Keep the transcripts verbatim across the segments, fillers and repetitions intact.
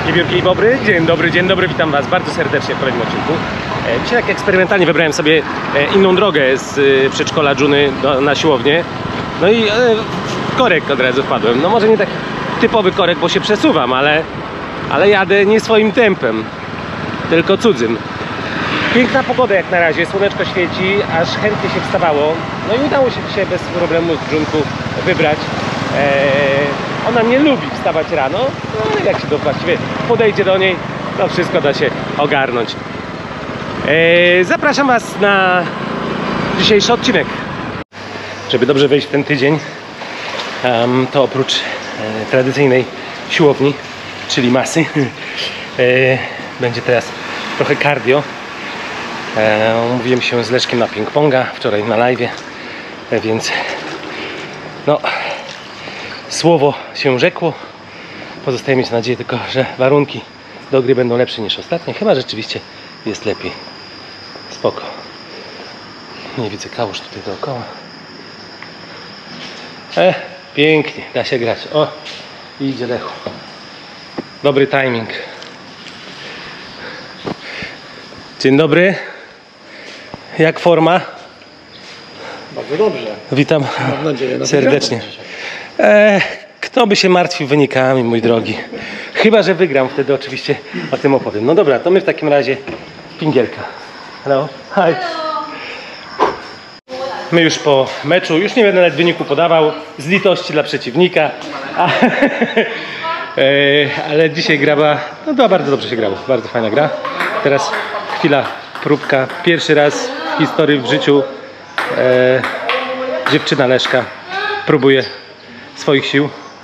Wielki i Bobry, dzień dobry, dzień dobry, witam Was bardzo serdecznie w kolejnym odcinku. Dzisiaj tak eksperymentalnie wybrałem sobie inną drogę z przedszkola Dżuny do, na siłownię. No i e, korek od razu wpadłem. No może nie taki typowy korek, bo się przesuwam, ale, ale jadę nie swoim tempem, tylko cudzym. Piękna pogoda jak na razie, słoneczko świeci, aż chętnie się wstawało. No i udało się dzisiaj bez problemu z Dżunką wybrać. Eee, ona nie lubi wstawać rano, no ale jak się to właściwie podejdzie do niej, to wszystko da się ogarnąć. Eee, zapraszam Was na dzisiejszy odcinek. Żeby dobrze wejść w ten tydzień, um, to oprócz e, tradycyjnej siłowni, czyli masy, e, będzie teraz trochę cardio. E, umówiłem się z Leszkiem na ping-ponga wczoraj na live'ie, e, więc no, słowo się rzekło. Pozostaje mieć nadzieję tylko, że warunki do gry będą lepsze niż ostatnie. Chyba rzeczywiście jest lepiej. Spoko. Nie widzę kałuż tutaj dookoła. E, pięknie, da się grać. O, idzie Lechu. Dobry timing. Dzień dobry. Jak forma? Bardzo dobrze. Witam Mam nadzieję na serdecznie. E, kto by się martwił wynikami, mój drogi? Chyba że wygram, wtedy oczywiście o tym opowiem. No dobra, to my w takim razie pingielka. Hello. Hi. My już po meczu, już nie będę nawet wyniku podawał, z litości dla przeciwnika. A, e, ale dzisiaj gra była, no to bardzo dobrze się grało, bardzo fajna gra. Teraz chwila, próbka. Pierwszy raz w historii, w życiu e, dziewczyna Leszka próbuje swoich sił.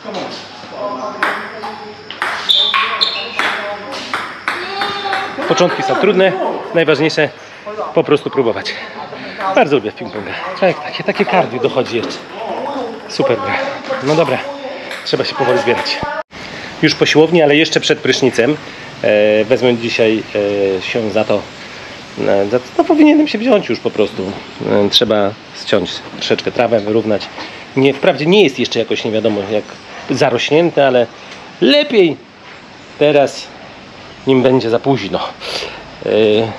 Początki są trudne, najważniejsze po prostu próbować. Bardzo lubię w ping-ponga. Tak, takie, takie cardio dochodzi jeszcze. Super gra. No dobra, trzeba się powoli zbierać. Już po siłowni, ale jeszcze przed prysznicem. E, wezmę dzisiaj e, się za to. E, za to no, powinienem się wziąć już po prostu. E, trzeba ściąć troszeczkę trawę, wyrównać. Nie, wprawdzie nie jest jeszcze jakoś nie wiadomo jak zarośnięte, ale lepiej teraz, nim będzie za późno. E,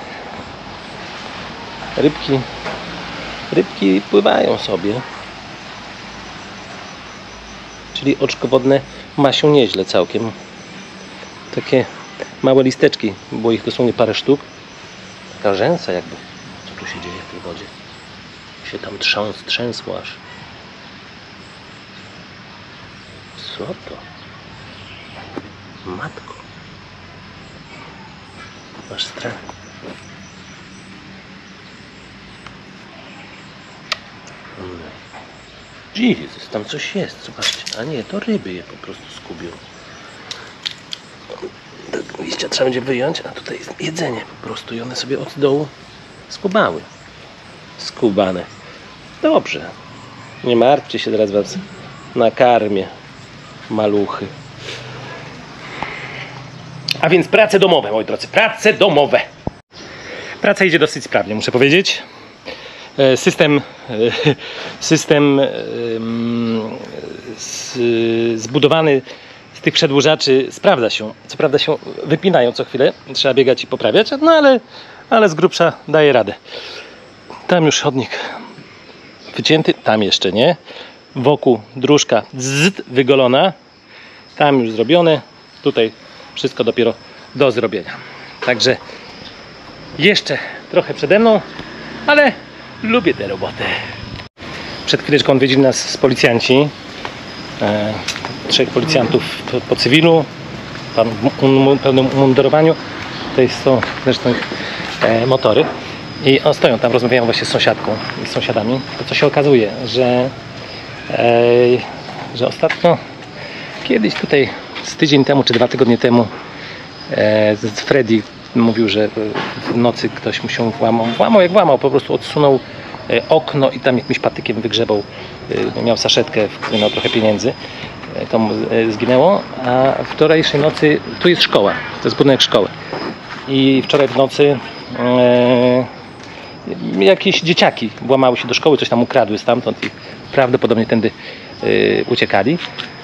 rybki, rybki pływają sobie. Czyli oczko wodne ma się nieźle całkiem. Takie małe listeczki, było ich dosłownie parę sztuk. Taka rzęsa jakby. Co tu się dzieje w tej wodzie? Się tam trząs, trzęsło aż. Co to? Matko. Masz strach. Jezus, tam coś jest, zobaczcie. A nie, to ryby je po prostu skubią. Tak, liścia trzeba będzie wyjąć, a tutaj jest jedzenie po prostu i one sobie od dołu skubały. Skubane. Dobrze. Nie martwcie się, teraz was nakarmię, maluchy. A więc prace domowe, moi drodzy, prace domowe. Praca idzie dosyć sprawnie, muszę powiedzieć. System, system zbudowany z tych przedłużaczy sprawdza się. Co prawda się wypinają co chwilę, trzeba biegać i poprawiać, no ale, ale z grubsza daje radę. Tam już chodnik wycięty, tam jeszcze nie. Wokół dróżka zzz, wygolona. Tam już zrobione. Tutaj wszystko dopiero do zrobienia. Także jeszcze trochę przede mną, ale lubię tę robotę. Przed chwileczką odwiedzili nas z policjanci. E, trzech policjantów po, po cywilu, pan w pełnym umundurowaniu. Tutaj są zresztą e, motory. I o, stoją tam, rozmawiają właśnie z sąsiadką i z sąsiadami. To co się okazuje, że, e, że ostatnio, kiedyś tutaj z tydzień temu czy dwa tygodnie temu e, z Freddy mówił, że w nocy ktoś mu się włamał, włamał jak włamał, po prostu odsunął okno i tam jakimś patykiem wygrzebał, miał saszetkę, w której miał trochę pieniędzy, to mu zginęło, a wczorajszej nocy, tu jest szkoła, to jest budynek szkoły i wczoraj w nocy e, jakieś dzieciaki włamały się do szkoły, coś tam ukradły stamtąd i prawdopodobnie tędy e, uciekali.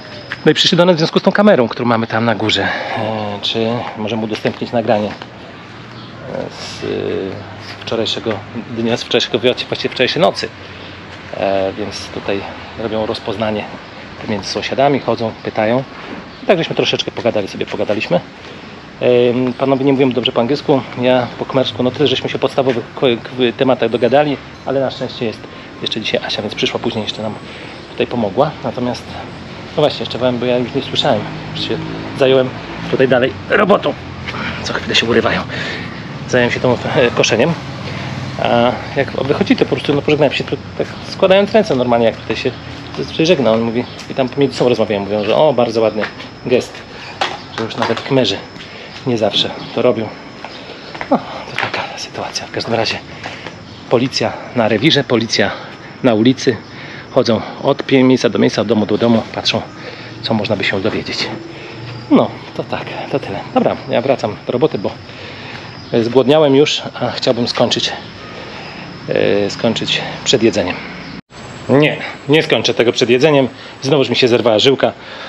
No i przyszli do nas w związku z tą kamerą, którą mamy tam na górze. E, czy możemy udostępnić nagranie z, z wczorajszego dnia, z wczorajszego wieczoru, właściwie wczorajszej nocy. E, więc tutaj robią rozpoznanie pomiędzy sąsiadami, chodzą, pytają. I tak żeśmy troszeczkę pogadali, sobie pogadaliśmy. E, panowie nie mówią dobrze po angielsku, ja po khmersku, no tyle żeśmy się podstawowych tematach dogadali, ale na szczęście jest jeszcze dzisiaj Asia, więc przyszła później, jeszcze nam tutaj pomogła. Natomiast, no właśnie, jeszcze powiem, bo ja już nie słyszałem, już się zająłem tutaj dalej robotą. Co chwilę się urywają. Zająłem się tą e, koszeniem. A jak wychodzi, to po prostu no, pożegnałem się tak składając ręce normalnie, jak tutaj się zazwyczaj żegna. On mówi, i tam pomiędzy sobą rozmawiają, mówią, że o, bardzo ładny gest, że już nawet Khmerzy nie zawsze to robią. No, to taka sytuacja. W każdym razie policja na rewirze, policja na ulicy. Chodzą od miejsca do miejsca, od domu do domu, patrzą, co można by się dowiedzieć. No, to tak, to tyle. Dobra, ja wracam do roboty, bo zgłodniałem już, a chciałbym skończyć yy, skończyć przed jedzeniem. Nie, nie skończę tego przed jedzeniem. Znowuż mi się zerwała żyłka.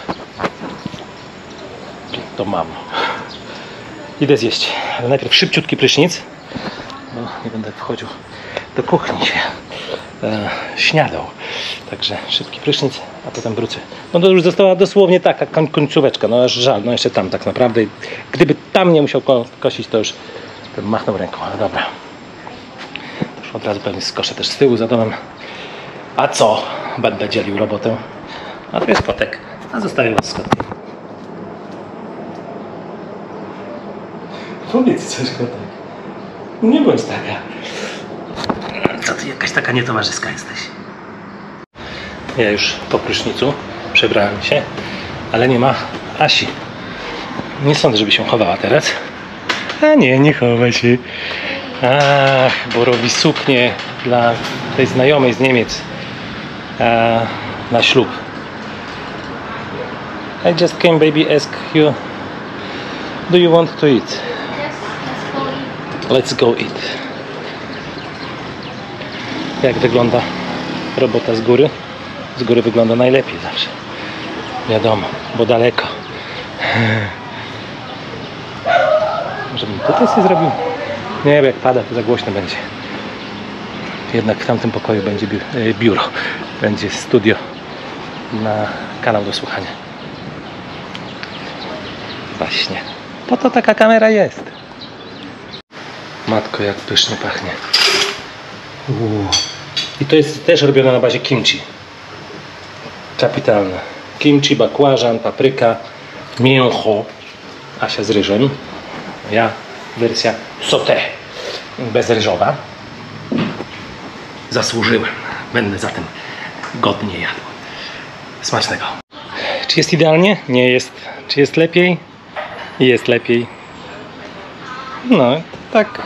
To mam. Idę zjeść, ale najpierw szybciutki prysznic, bo nie będę wchodził do kuchni się e, śniadał. Także szybki prysznic, a potem wrócę. No to już została dosłownie taka koń, końcóweczka, no aż żal, no jeszcze tam tak naprawdę. Gdyby tam nie musiał ko kosić, to już bym machnął ręką, ale dobra. To już od razu pewnie skoszę też z tyłu za domem. A co? Będę dzielił robotę. A tu jest kotek, a zostawię was z kotkiem. Powiedz coś, kotek. Nie bądź taka. Co ty jakaś taka nietowarzyska jesteś? Ja już po prysznicu przebrałem się, ale nie ma Asi. Nie sądzę, żeby się chowała teraz. A nie, nie chowa się. Ach, bo robi suknię dla tej znajomej z Niemiec a, na ślub. I just came, baby, ask you, do you want to eat? Let's go eat. Jak wygląda robota z góry? Z góry wygląda najlepiej zawsze. Wiadomo, bo daleko. Może bym tutaj sobie zrobił? Nie wiem, jak pada, to za głośno będzie. Jednak w tamtym pokoju będzie biuro. Będzie studio na kanał do słuchania. Właśnie. Po to taka kamera jest. Matko, jak pysznie pachnie. Uuu. I to jest też robione na bazie kimchi. Kapitalne. Kimchi, bakłażan, papryka, mięcho. Asia z ryżem. Ja wersja sauté bezryżowa. Zasłużyłem. Będę zatem godnie jadł. Smacznego. Czy jest idealnie? Nie jest. Czy jest lepiej? Jest lepiej. No, tak.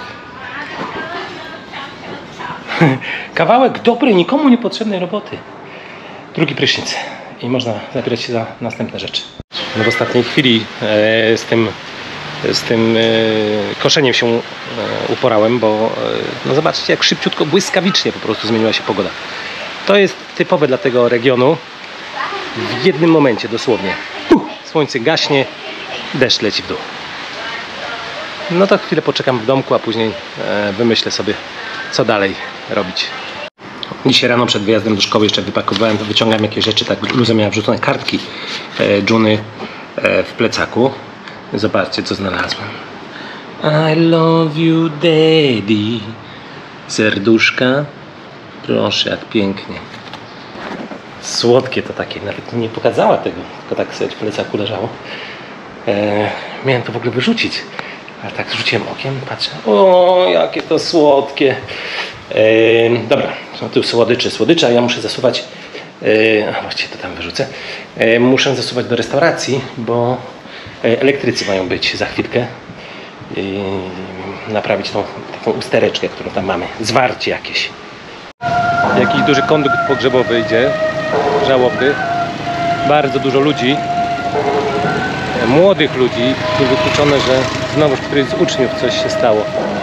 Kawałek dobrej, nikomu niepotrzebnej roboty. Drugi prysznic. I można zabierać się za następne rzeczy. No w ostatniej chwili e, z tym, z tym e, koszeniem się e, uporałem, bo e, no zobaczcie, jak szybciutko, błyskawicznie po prostu zmieniła się pogoda. To jest typowe dla tego regionu. W jednym momencie dosłownie. Uh, słońce gaśnie, deszcz leci w dół. No to chwilę poczekam w domku, a później e, wymyślę sobie, co dalej robić. Dzisiaj rano przed wyjazdem do szkoły jeszcze wypakowałem, wyciągam jakieś rzeczy, tak Luza miała wrzucone kartki e, Juny e, w plecaku. Zobaczcie, co znalazłem. I love you, daddy. Serduszka. Proszę, jak pięknie. Słodkie to takie, nawet nie pokazała tego, tylko tak sobie w plecaku leżało. E, miałem to w ogóle wyrzucić. Ale tak rzuciłem okiem, patrzę, o, jakie to słodkie. E, dobra, są tu słodycze, słodycze, a ja muszę zasuwać, e, a właściwie to tam wyrzucę, e, muszę zasuwać do restauracji, bo elektrycy mają być za chwilkę. I naprawić tą taką ustereczkę, którą tam mamy, zwarcie jakieś. Jakiś duży kondukt pogrzebowy idzie, żałobny, bardzo dużo ludzi. Młodych ludzi, wykluczone, że znowu któryś z uczniów coś się stało.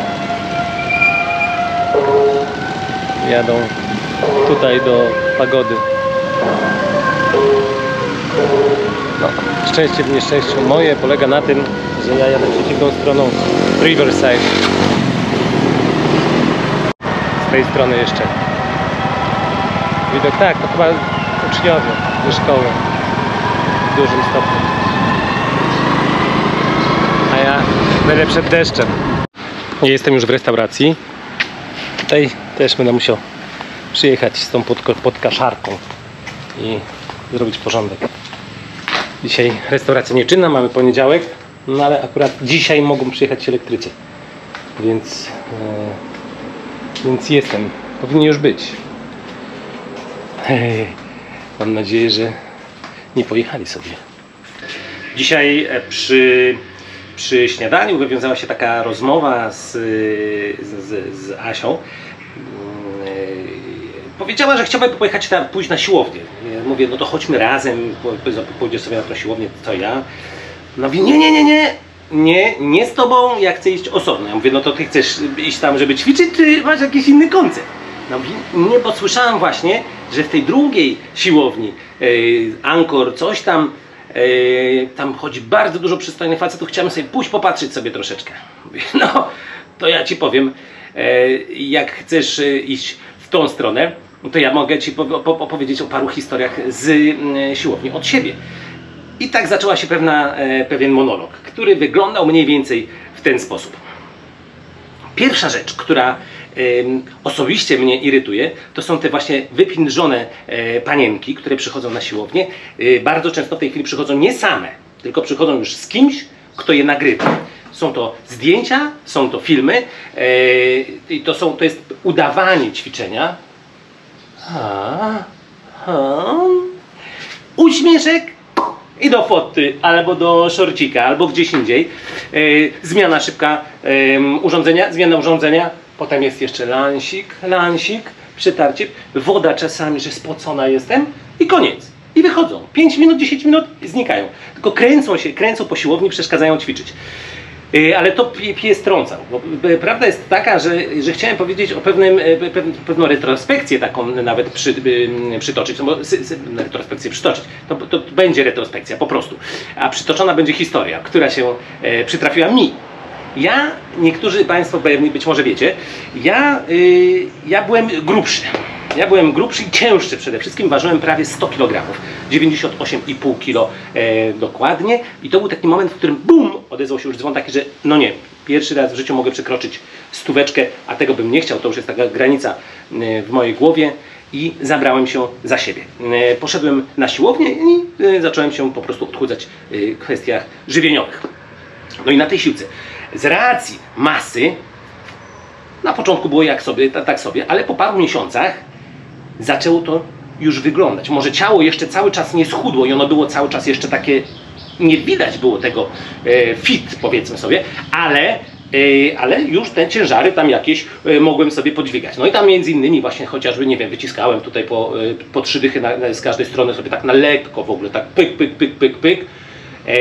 Jadą tutaj do pagody. szczęście w nieszczęściu moje polega na tym, że ja jadę przeciwną stroną Riverside. Z tej strony jeszcze. Widok tak, to chyba uczniowie ze szkoły w dużym stopniu. A ja będę przed deszczem. Jestem już w restauracji. Tutaj też będę musiał przyjechać z tą podkaszarką i zrobić porządek. Dzisiaj restauracja nieczynna, mamy poniedziałek, no ale akurat dzisiaj mogą przyjechać elektrycy. Więc, e, więc jestem. Powinni już być. Hej, mam nadzieję, że nie pojechali sobie. Dzisiaj przy, przy śniadaniu wywiązała się taka rozmowa z, z, z Asią. Powiedziała, że chciałaby pojechać na, pójść na siłownię. Ja mówię, no to chodźmy razem, pójdziesz sobie na tą siłownię, to ja. No mówi, nie, nie, nie, nie, nie, nie z tobą, ja chcę iść osobno. Ja mówię, no to ty chcesz iść tam, żeby ćwiczyć, czy masz jakiś inny koncept? No mówi, nie, bo słyszałam właśnie, że w tej drugiej siłowni, yy, Anchor, coś tam, yy, tam chodzi bardzo dużo przystojnych facetów, chciałem sobie pójść popatrzeć sobie troszeczkę. Mówię, no, to ja ci powiem, yy, jak chcesz yy, iść w tą stronę, to ja mogę ci opowiedzieć o paru historiach z yy, siłowni od siebie. I tak zaczęła się pewna, yy, pewien monolog, który wyglądał mniej więcej w ten sposób. Pierwsza rzecz, która osobiście mnie irytuje, to są te właśnie wypindrzone panienki, które przychodzą na siłownię. Bardzo często w tej chwili przychodzą nie same, tylko przychodzą już z kimś, kto je nagrywa. Są to zdjęcia, są to filmy i to, są, to jest udawanie ćwiczenia. Ha, ha. Uśmieszek i do foty, albo do szorcika, albo gdzieś indziej. Zmiana szybka urządzenia, zmiana urządzenia. Potem jest jeszcze lansik, lansik, przytarcie, woda czasami, że spocona jestem i koniec. I wychodzą. pięć minut, dziesięć minut i znikają. Tylko kręcą się, kręcą po siłowni, przeszkadzają ćwiczyć. Yy, ale to pies trącał. Bo prawda jest taka, że, że chciałem powiedzieć o pewnym, pewną, pewną retrospekcję taką nawet przy, yy, przytoczyć. No bo sy, sy, retrospekcję przytoczyć. To, to będzie retrospekcja po prostu. A przytoczona będzie historia, która się yy, przytrafiła mi. Ja, niektórzy Państwo być może wiecie, ja, yy, ja byłem grubszy. Ja byłem grubszy i cięższy przede wszystkim. Ważyłem prawie sto kilogramów. dziewięćdziesiąt osiem i pół kilo e, dokładnie. I to był taki moment, w którym bum, odezwał się już dzwon taki, że no nie, pierwszy raz w życiu mogę przekroczyć stóweczkę, a tego bym nie chciał. To już jest taka granica e, w mojej głowie. I zabrałem się za siebie. E, poszedłem na siłownię i e, zacząłem się po prostu odchudzać e, w kwestiach żywieniowych. No i na tej siłce. Z racji masy, na początku było jak sobie, tak sobie, ale po paru miesiącach zaczęło to już wyglądać. Może ciało jeszcze cały czas nie schudło i ono było cały czas jeszcze takie, nie widać było tego e, fit, powiedzmy sobie, ale, e, ale już te ciężary tam jakieś e, mogłem sobie podźwigać. No i tam między innymi właśnie chociażby, nie wiem, wyciskałem tutaj po, e, po trzy dychy na, na, z każdej strony sobie tak na lekko w ogóle, tak pyk, pyk, pyk, pyk, pyk. E,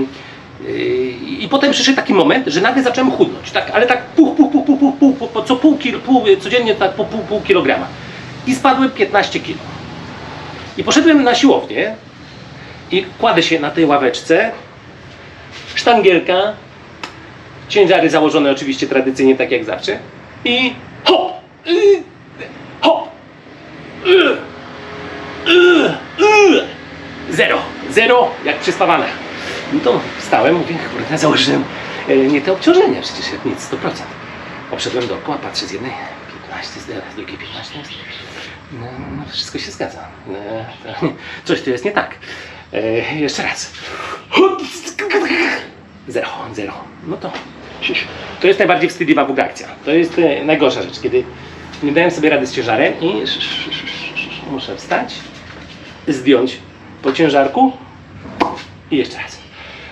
I potem przyszedł taki moment, że nagle zacząłem chudnąć, tak, ale tak puch, puch, puch, puch, puch, puch, puch, puch co pół, kilo, pół codziennie tak po pół, pół kilograma. I spadłem piętnaście kilo. I poszedłem na siłownię i kładę się na tej ławeczce, sztangielka, ciężary założone oczywiście tradycyjnie tak jak zawsze i hop, y, hop, y, y, y. zero, zero jak przyspawane. No to wstałem, mówię, kurde, założyłem e, nie te obciążenia, przecież jak nic, sto procent. Obszedłem dookoła, patrzę z jednej piętnaście, z drugiej piętnaście. No, no wszystko się zgadza. No, to, coś tu jest nie tak. E, jeszcze raz. Zero, zero. No to to jest najbardziej wstydliwa w ogóle akcja. To jest e, najgorsza rzecz, kiedy nie dałem sobie rady z ciężarem i muszę wstać, zdjąć po ciężarku i jeszcze raz.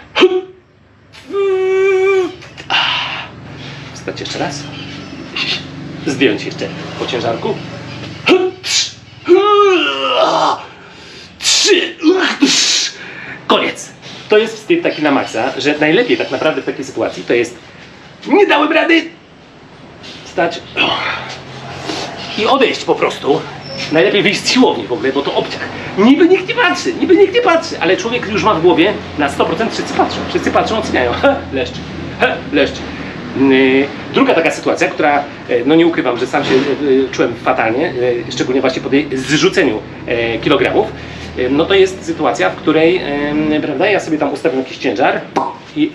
Wstać jeszcze raz. Zdjąć jeszcze po ciężarku. Trzy. Koniec. To jest wstyd taki na maksa, że najlepiej tak naprawdę w takiej sytuacji to jest nie dałem rady. Wstać i odejść po prostu. Najlepiej wyjść z siłowni w ogóle, bo to obciach. Niby nikt nie patrzy, niby nikt nie patrzy, ale człowiek już ma w głowie na sto procent wszyscy patrzą. Wszyscy patrzą, oceniają. Ha, leszcz, ha, leszcz. Yy, druga taka sytuacja, która, yy, no nie ukrywam, że sam się yy, czułem fatalnie, yy, szczególnie właśnie po tej zrzuceniu yy, kilogramów, yy, no to jest sytuacja, w której, yy, prawda, ja sobie tam ustawiam jakiś ciężar i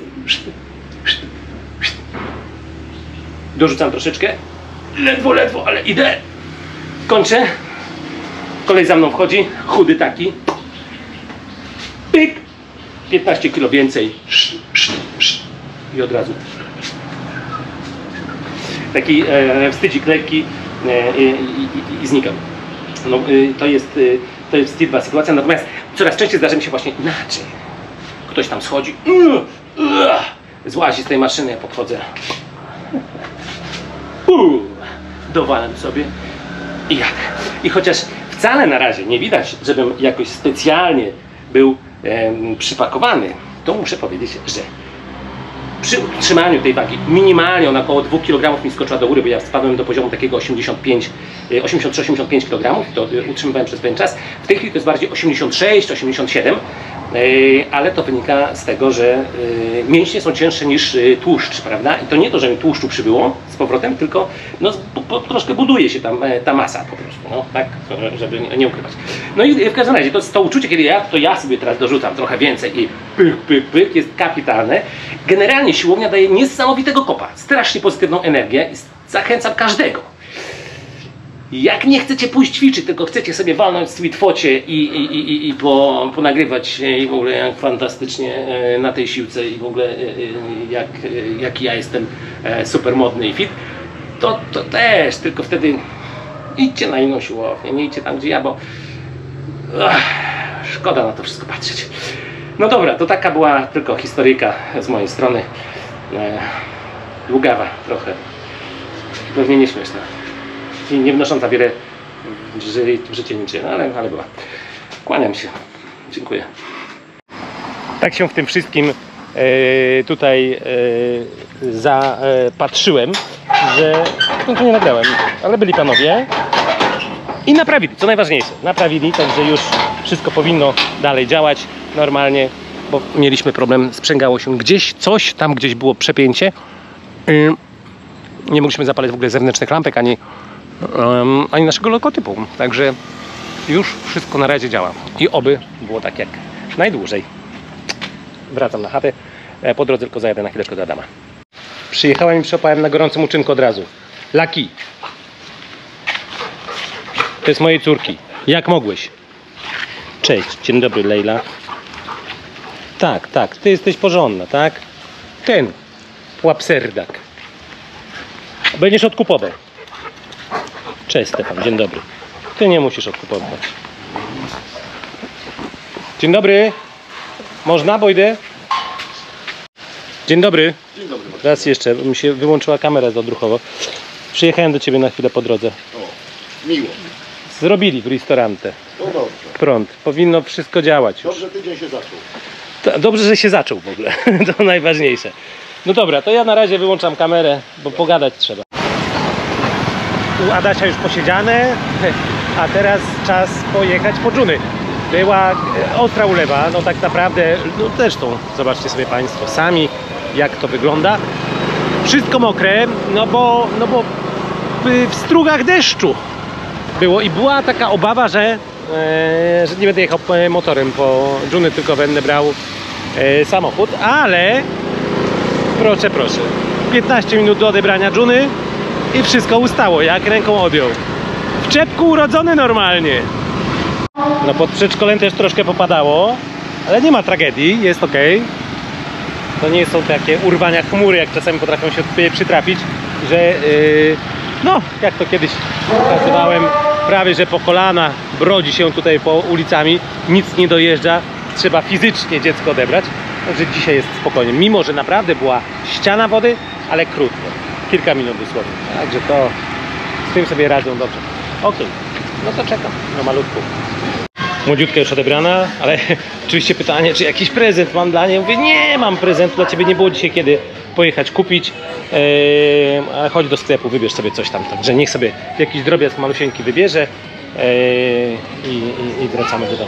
dorzucam troszeczkę, ledwo, ledwo, ale idę, kończę, kolej za mną wchodzi, chudy taki, pyk, piętnaście kilo więcej i od razu taki e, wstydzik lekki e, i, i, i znikam. No, y, to jest, y, to jest wstydliwa sytuacja, natomiast coraz częściej zdarza mi się właśnie inaczej. Ktoś tam schodzi, uh, uh, złazi z tej maszyny, ja podchodzę, uh, dowalam sobie i jadę. I chociaż wcale na razie nie widać, żebym jakoś specjalnie był e, przypakowany, to muszę powiedzieć, że przy utrzymaniu tej wagi minimalnie ona około dwóch kilogramów mi skoczyła do góry, bo ja spadłem do poziomu takiego osiemdziesiąt pięć, osiemdziesiąt trzy osiemdziesiąt pięć kilogramów, to utrzymywałem przez pewien czas. W tej chwili to jest bardziej osiemdziesiąt sześć osiemdziesiąt siedem, ale to wynika z tego, że mięśnie są cięższe niż tłuszcz, prawda? I to nie to, że mi tłuszczu przybyło z powrotem, tylko no, po, troszkę buduje się tam ta masa po prostu, no, tak, żeby nie ukrywać. No i w każdym razie to, to uczucie, kiedy ja, to ja sobie teraz dorzucam trochę więcej i pyk, pyk, pyk, jest kapitalne. Generalnie siłownia daje niesamowitego kopa, strasznie pozytywną energię i zachęcam każdego. Jak nie chcecie pójść ćwiczyć, tylko chcecie sobie walnąć sweet focie i, i, i, i po, ponagrywać i w ogóle jak fantastycznie na tej siłce i w ogóle jak, jak ja jestem super modny i fit, to, to też, tylko wtedy idźcie na inną siłownię, nie idźcie tam gdzie ja, bo ach, szkoda na to wszystko patrzeć. No dobra, to taka była tylko historyjka z mojej strony, długawa trochę, pewnie nieśmieszna i nie wnosząca wiele w życie niczym, no ale, ale była. Kłaniam się. Dziękuję. Tak się w tym wszystkim e, tutaj e, zapatrzyłem, że no to nie nagrałem, ale byli panowie i naprawili, co najważniejsze, naprawili, także już wszystko powinno dalej działać normalnie, bo mieliśmy problem, sprzęgało się gdzieś, coś tam gdzieś było przepięcie. E, nie mogliśmy zapalać w ogóle zewnętrznych lampek, ani Um, ani naszego logotypu, także już wszystko na razie działa i oby było tak jak najdłużej. Wracam na chatę, po drodze tylko zajadę na chwileczkę do Adama. Przyjechałem i przyopałem na gorącym uczynku od razu. Laki, to jest mojej córki. Jak mogłeś? Cześć, dzień dobry, Lejla. Tak, tak, ty jesteś porządna, tak? Ten łapserdak będziesz odkupował. Cześć Stefan, dzień dobry. Ty nie musisz odkupować. Dzień dobry. Można, bo idę? Dzień dobry. Dzień dobry. Raz jeszcze, mi się wyłączyła kamera odruchowo. Przyjechałem do ciebie na chwilę po drodze. O, miło. Zrobili w restaurante. No dobrze. Prąd. Powinno wszystko działać już. Dobrze tydzień się zaczął. To, dobrze, że się zaczął w ogóle. To najważniejsze. No dobra, to ja na razie wyłączam kamerę, bo pogadać trzeba. U Adasia już posiedziane, a teraz czas pojechać po dżuny. Była ostra ulewa, no tak naprawdę, no zresztą zobaczcie sobie Państwo sami, jak to wygląda. Wszystko mokre, no bo, no bo w strugach deszczu było i była taka obawa, że, e, że nie będę jechał motorem po dżuny, tylko będę brał e, samochód, ale proszę, proszę, piętnaście minut do odebrania dżuny i wszystko ustało, jak ręką odjął. W czepku urodzony normalnie. No pod przedszkolem też troszkę popadało, ale nie ma tragedii, jest ok. To nie są takie urwania chmury, jak czasami potrafią się przytrafić, że yy, no, jak to kiedyś nazywałem, prawie że po kolana brodzi się tutaj po ulicami, nic nie dojeżdża, trzeba fizycznie dziecko odebrać. Także dzisiaj jest spokojnie, mimo że naprawdę była ściana wody, ale krótko. Kilka minut dosłownie. Także to z tym sobie radzą dobrze. Ok, no to czekam na malutku. Młodziutka już odebrana, ale oczywiście pytanie, czy jakiś prezent mam dla niej. Mówię, nie mam prezentu dla ciebie, nie było dzisiaj kiedy pojechać kupić, eee, ale chodź do sklepu, wybierz sobie coś tam. Także niech sobie jakiś drobiazg malusieńki wybierze Eee, i, i, I wracamy do domu.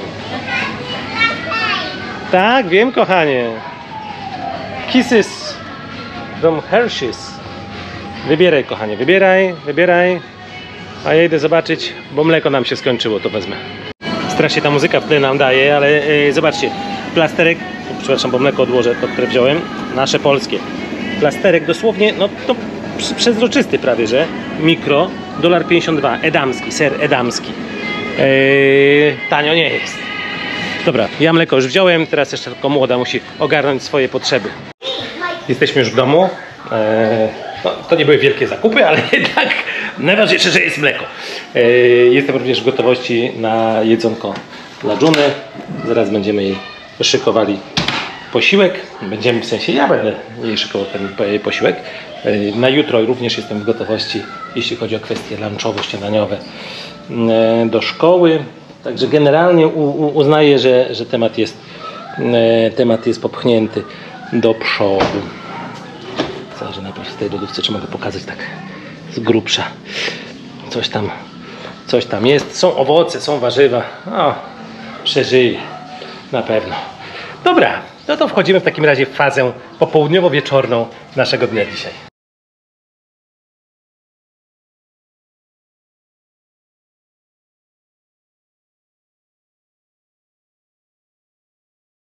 Tak, wiem, kochanie. Kisses from Hershey's. Wybieraj, kochanie, wybieraj, wybieraj. A ja idę zobaczyć, bo mleko nam się skończyło, to wezmę. Strasznie ta muzyka w tle nam daje, ale e, zobaczcie, plasterek, przepraszam, bo mleko odłożę, to które wziąłem, nasze polskie. Plasterek dosłownie, no to przezroczysty prawie, że mikro, dolar pięćdziesiąt dwa, edamski, ser edamski. Eee, tanio nie jest. Dobra, ja mleko już wziąłem, teraz jeszcze tylko młoda musi ogarnąć swoje potrzeby. Jesteśmy już w domu. Eee, no, to nie były wielkie zakupy, ale jednak najważniejsze, że jest mleko. Eee, jestem również w gotowości na jedzonko dla Dżuny. Zaraz będziemy jej szykowali posiłek. Będziemy, w sensie ja będę jej szykował ten posiłek. Eee, na jutro również jestem w gotowości, jeśli chodzi o kwestie lunchowo-śniadaniowe eee, do szkoły. Także generalnie u, u, uznaję, że, że temat jest, e, temat jest popchnięty do przodu. Zależy najpierw w tej lodówce, czy mogę pokazać tak z grubsza. Coś tam, coś tam jest. Są owoce, są warzywa. O, przeżyję. Na pewno. Dobra, no to wchodzimy w takim razie w fazę popołudniowo-wieczorną naszego dnia dzisiaj.